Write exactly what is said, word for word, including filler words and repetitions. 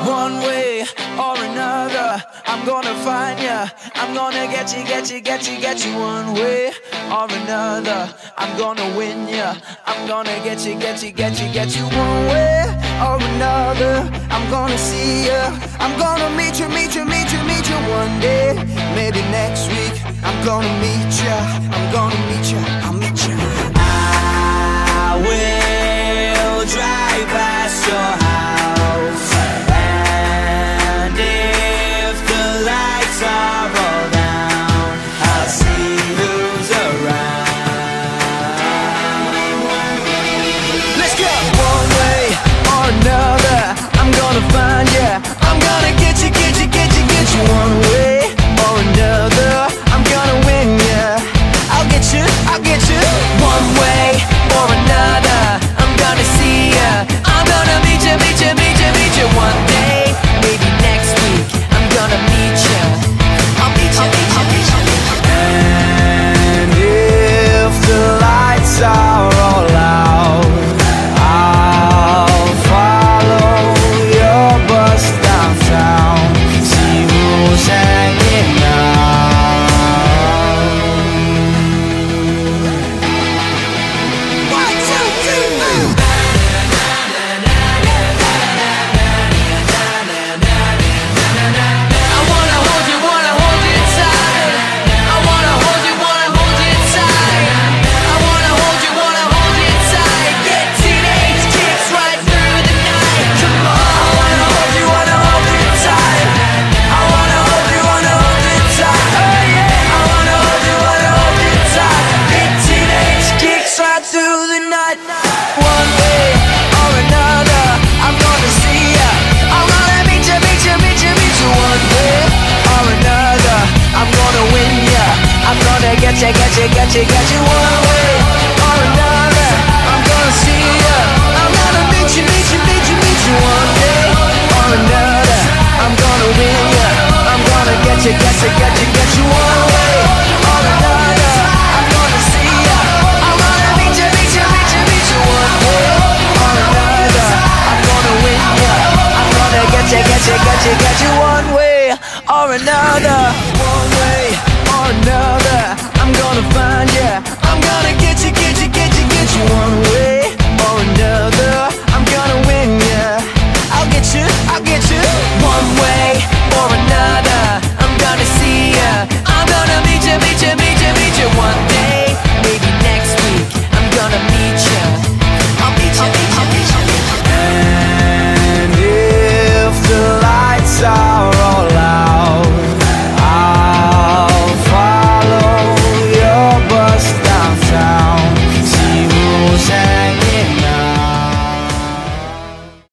One way or another, I'm gonna find ya. I'm gonna get you, get you, get you, get you. One way or another, I'm gonna win ya. I'm gonna get you, get you, get you, get you. One way or another, I'm gonna see ya. I'm gonna meet you, meet you, meet you, meet you one day. Maybe next week, I'm gonna meet ya. I'm gonna meet ya, I'll meet ya. I will drive past your house, and if the lights are all down, I'll see who's around. Let's go! One way or another, I'm gonna find ya. I'm gonna get you, get you, get you, get you. One way or another, I'm gonna win ya. I'll get you, I'll get you. One way or another, I'm gonna see ya. I'm gonna meet you, meet you, meet you, meet you one day. Maybe next week, I'm gonna meet you. I'll meet you, meet you, meet you. And if the lights are all out, I'll follow your bus downtown, see who's hanging out. One, two, three, four. I wanna hold you, wanna hold you tight. I wanna hold you, wanna hold you tight. I wanna hold you, wanna hold you tight. Get teenage kicks right through the night. Come on. I wanna hold you, wanna hold you tight. I wanna hold you, wanna hold you tight. Oh yeah. I wanna hold you, wanna hold you tight. Get teenage kicks right through the night. One way or another, I'm gonna see ya. I'm gonna meet you, meet you, meet you, meet you. One way or another, I'm gonna win ya. I'm gonna get you, get you, get you, get you. One way